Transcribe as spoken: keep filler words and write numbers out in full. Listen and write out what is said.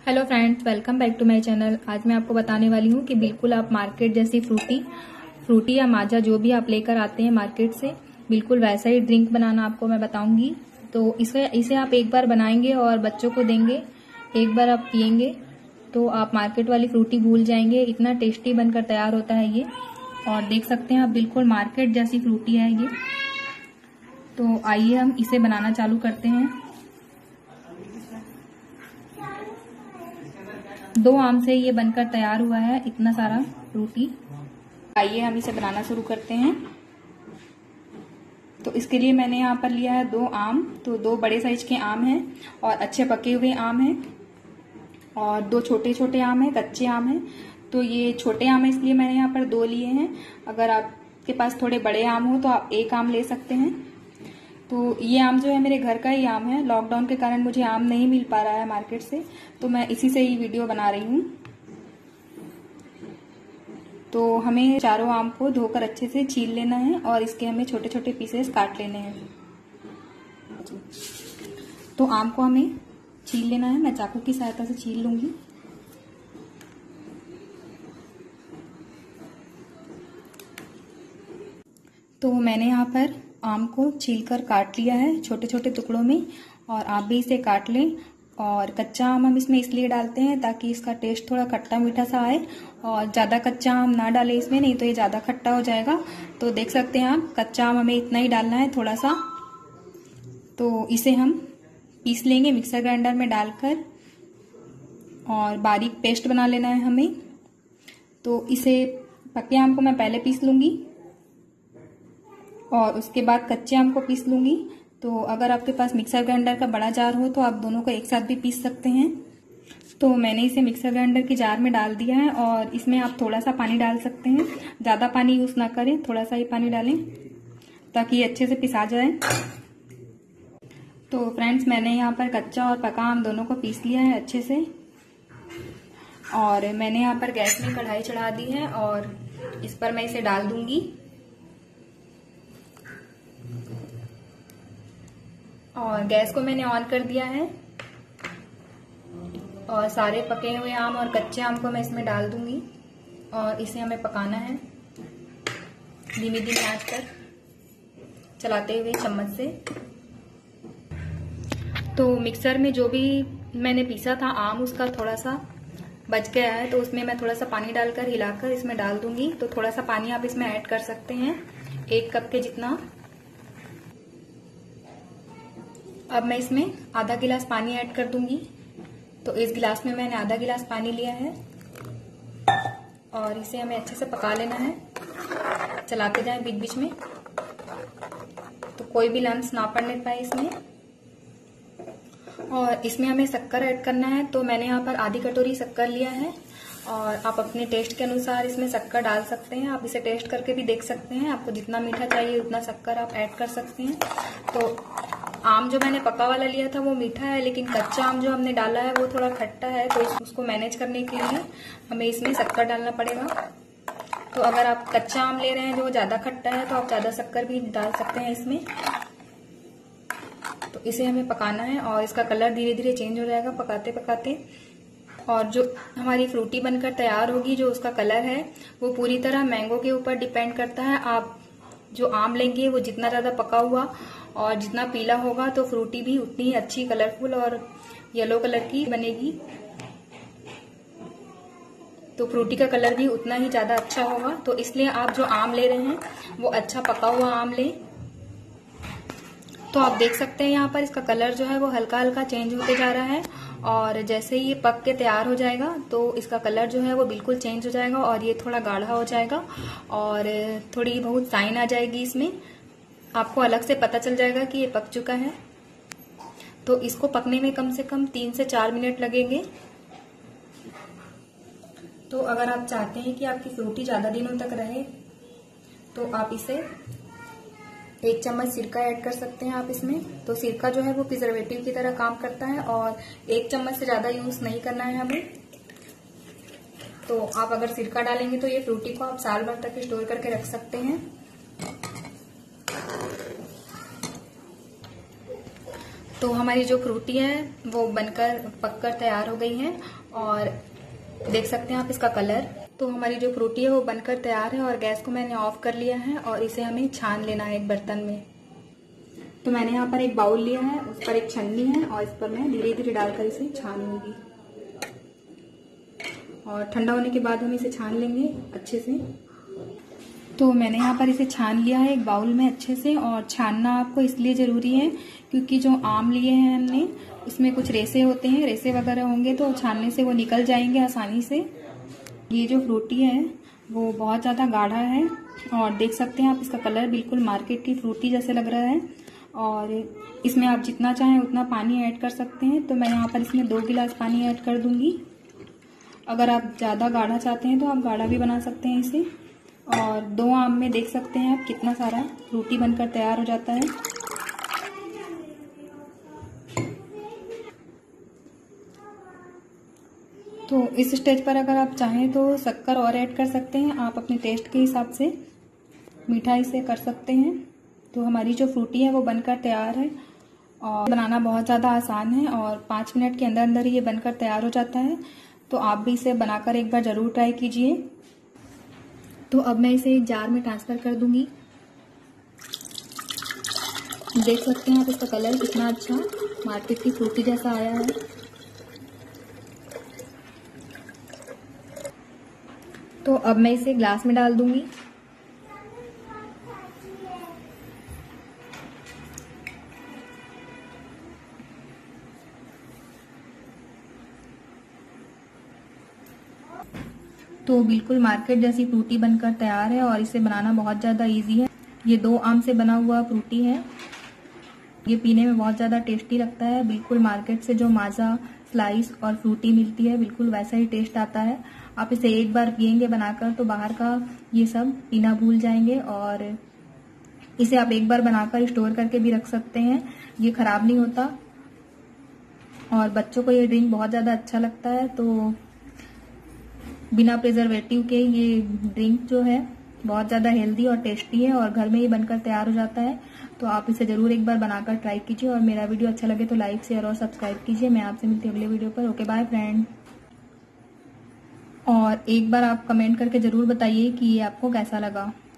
Hello friends, welcome back to my channel. आज मैं आपको बताने वाली हूँ कि बिल्कुल आप मार्केट जैसी फ्रूटी फ्रूटी या माजा जो भी आप लेकर आते हैं मार्केट से, बिल्कुल वैसा ही ड्रिंक बनाना आपको मैं बताऊंगी। तो इसे इसे आप एक बार बनाएंगे और बच्चों को देंगे, एक बार आप पियेंगे तो आप मार्केट वाली फ्रूटी भूल जाएंगे। इतना टेस्टी बनकर तैयार होता है ये। और देख सकते हैं आप, बिल्कुल मार्केट जैसी फ्रूटी है ये। तो आइए हम इसे बनाना चालू करते हैं। दो आम से ये बनकर तैयार हुआ है इतना सारा फ्रूटी। आइए हम इसे बनाना शुरू करते हैं। तो इसके लिए मैंने यहाँ पर लिया है दो आम। तो दो बड़े साइज के आम हैं और अच्छे पके हुए आम हैं, और दो छोटे छोटे आम हैं, कच्चे आम हैं। तो ये छोटे आम है इसलिए मैंने यहाँ पर दो लिए हैं। अगर आपके पास थोड़े बड़े आम हो तो आप एक आम ले सकते हैं। तो ये आम जो है मेरे घर का ही आम है। लॉकडाउन के कारण मुझे आम नहीं मिल पा रहा है मार्केट से, तो मैं इसी से ही वीडियो बना रही हूँ। तो हमें चारों आम को धोकर अच्छे से छील लेना है और इसके हमें छोटे छोटे पीसेस काट लेने हैं। तो आम को हमें छील लेना है। मैं चाकू की सहायता से छील लूंगी। तो मैंने यहाँ पर आम को छीलकर काट लिया है छोटे छोटे टुकड़ों में, और आप भी इसे काट लें। और कच्चा आम हम इसमें इसलिए डालते हैं ताकि इसका टेस्ट थोड़ा खट्टा मीठा सा आए, और ज़्यादा कच्चा आम ना डालें इसमें, नहीं तो ये ज़्यादा खट्टा हो जाएगा। तो देख सकते हैं आप, कच्चा आम हमें इतना ही डालना है, थोड़ा सा। तो इसे हम पीस लेंगे मिक्सर ग्राइंडर में डालकर, और बारीक पेस्ट बना लेना है हमें। तो इसे पके आम को मैं पहले पीस लूंगी और उसके बाद कच्चे आम को पीस लूंगी। तो अगर आपके पास मिक्सर ग्राइंडर का बड़ा जार हो तो आप दोनों को एक साथ भी पीस सकते हैं। तो मैंने इसे मिक्सर ग्राइंडर की जार में डाल दिया है, और इसमें आप थोड़ा सा पानी डाल सकते हैं। ज़्यादा पानी यूज ना करें, थोड़ा सा ही पानी डालें ताकि ये अच्छे से पिसा जाए। तो फ्रेंड्स, मैंने यहाँ पर कच्चा और पका आम दोनों को पीस लिया है अच्छे से, और मैंने यहाँ पर गैस में कढ़ाई चढ़ा दी है और इस पर मैं इसे डाल दूंगी। और गैस को मैंने ऑन कर दिया है, और सारे पके हुए आम और कच्चे आम को मैं इसमें डाल दूंगी, और इसे हमें पकाना है धीमी धीमी आंच पर, चलाते हुए चम्मच से। तो मिक्सर में जो भी मैंने पीसा था आम, उसका थोड़ा सा बच गया है, तो उसमें मैं थोड़ा सा पानी डालकर हिलाकर इसमें डाल दूंगी। तो थोड़ा सा पानी आप इसमें ऐड कर सकते हैं, एक कप के जितना। अब मैं इसमें आधा गिलास पानी ऐड कर दूंगी। तो इस गिलास में मैंने आधा गिलास पानी लिया है, और इसे हमें अच्छे से पका लेना है, चलाते जाएं बीच बीच में, तो कोई भी लम्स ना पड़ने पाए इसमें। और इसमें हमें शक्कर ऐड करना है। तो मैंने यहाँ पर आधी कटोरी शक्कर लिया है, और आप अपने टेस्ट के अनुसार इसमें शक्कर डाल सकते हैं। आप इसे टेस्ट करके भी देख सकते हैं, आपको जितना मीठा चाहिए उतना शक्कर आप ऐड कर सकते हैं। तो आम जो मैंने पका वाला लिया था वो मीठा है, लेकिन कच्चा आम जो हमने डाला है वो थोड़ा खट्टा है। तो उसको मैनेज करने के लिए हमें इसमें शक्कर डालना पड़ेगा। तो अगर आप कच्चा आम ले रहे हैं जो ज्यादा खट्टा है तो आप ज्यादा शक्कर भी डाल सकते हैं इसमें। तो इसे हमें पकाना है, और इसका कलर धीरे धीरे चेंज हो जाएगा पकाते पकाते। और जो हमारी फ्रूटी बनकर तैयार होगी, जो उसका कलर है वो पूरी तरह मैंगो के ऊपर डिपेंड करता है। आप जो आम लेंगे वो जितना ज्यादा पका हुआ और जितना पीला होगा, तो फ्रूटी भी उतनी ही अच्छी कलरफुल और येलो कलर की बनेगी। तो फ्रूटी का कलर भी उतना ही ज्यादा अच्छा होगा। तो इसलिए आप जो आम ले रहे हैं वो अच्छा पका हुआ आम लें। तो आप देख सकते हैं यहाँ पर इसका कलर जो है वो हल्का हल्का चेंज होते जा रहा है, और जैसे ही ये पक के तैयार हो जाएगा तो इसका कलर जो है वो बिल्कुल चेंज हो जाएगा, और ये थोड़ा गाढ़ा हो जाएगा, और थोड़ी बहुत साइन आ जाएगी इसमें। आपको अलग से पता चल जाएगा कि ये पक चुका है। तो इसको पकने में कम से कम तीन से चार मिनट लगेंगे। तो अगर आप चाहते हैं कि आपकी फ्रूटी ज्यादा दिनों तक रहे, तो आप इसे एक चम्मच सिरका ऐड कर सकते हैं आप इसमें। तो सिरका जो है वो प्रिजर्वेटिव की तरह काम करता है, और एक चम्मच से ज्यादा यूज नहीं करना है हमें। तो आप अगर सिरका डालेंगे तो ये फ्रूटी को आप साल भर तक स्टोर करके रख सकते हैं। तो हमारी जो फ्रूटी है वो बनकर पककर तैयार हो गई है और देख सकते हैं आप इसका कलर। तो हमारी जो फ्रूटी है वो बनकर तैयार है और गैस को मैंने ऑफ कर लिया है और इसे हमें छान लेना है एक बर्तन में। तो मैंने यहाँ पर एक बाउल लिया है, उस पर एक छन्नी है और इस पर मैं धीरे धीरे डालकर इसे छान लूंगी और ठंडा होने के बाद हम इसे छान लेंगे अच्छे से। तो मैंने यहाँ पर इसे छान लिया है एक बाउल में अच्छे से। और छानना आपको इसलिए ज़रूरी है क्योंकि जो आम लिए हैं हमने उसमें कुछ रेसे होते हैं, रेसे वगैरह होंगे तो छानने से वो निकल जाएंगे आसानी से। ये जो फ्रूटी है वो बहुत ज़्यादा गाढ़ा है और देख सकते हैं आप इसका कलर बिल्कुल मार्केट की फ्रूटी जैसे लग रहा है। और इसमें आप जितना चाहें उतना पानी ऐड कर सकते हैं। तो मैं यहाँ पर इसमें दो गिलास पानी ऐड कर दूंगी। अगर आप ज़्यादा गाढ़ा चाहते हैं तो आप गाढ़ा भी बना सकते हैं इसे। और दो आम में देख सकते हैं आप कितना सारा फ्रूटी बनकर तैयार हो जाता है। तो इस स्टेज पर अगर आप चाहें तो शक्कर और ऐड कर सकते हैं, आप अपने टेस्ट के हिसाब से मीठा इसे कर सकते हैं। तो हमारी जो फ्रूटी है वो बनकर तैयार है और बनाना बहुत ज़्यादा आसान है और पाँच मिनट के अंदर अंदर ये बनकर तैयार हो जाता है। तो आप भी इसे बनाकर एक बार ज़रूर ट्राई कीजिए। तो अब मैं इसे एक जार में ट्रांसफ़र कर दूंगी। देख सकते हैं आप इसका कलर कितना अच्छा मार्केट की फ्रूटी जैसा आया है। तो अब मैं इसे ग्लास में डाल दूंगी। तो बिल्कुल मार्केट जैसी फ्रूटी बनकर तैयार है और इसे बनाना बहुत ज़्यादा इजी है। ये दो आम से बना हुआ फ्रूटी है। ये पीने में बहुत ज़्यादा टेस्टी लगता है। बिल्कुल मार्केट से जो माजा स्लाइस और फ्रूटी मिलती है बिल्कुल वैसा ही टेस्ट आता है। आप इसे एक बार पियेंगे बनाकर तो बाहर का ये सब पीना भूल जाएंगे। और इसे आप एक बार बनाकर स्टोर करके भी रख सकते हैं, ये खराब नहीं होता। और बच्चों को ये ड्रिंक बहुत ज़्यादा अच्छा लगता है। तो बिना प्रिजर्वेटिव के ये ड्रिंक जो है बहुत ज़्यादा हेल्दी और टेस्टी है और घर में ही बनकर तैयार हो जाता है। तो आप इसे ज़रूर एक बार बनाकर ट्राई कीजिए और मेरा वीडियो अच्छा लगे तो लाइक शेयर और सब्सक्राइब कीजिए। मैं आपसे मिलती हूँ अगले वीडियो पर। Okay bye friend. और एक बार आप कमेंट करके ज़रूर बताइए कि ये आपको कैसा लगा।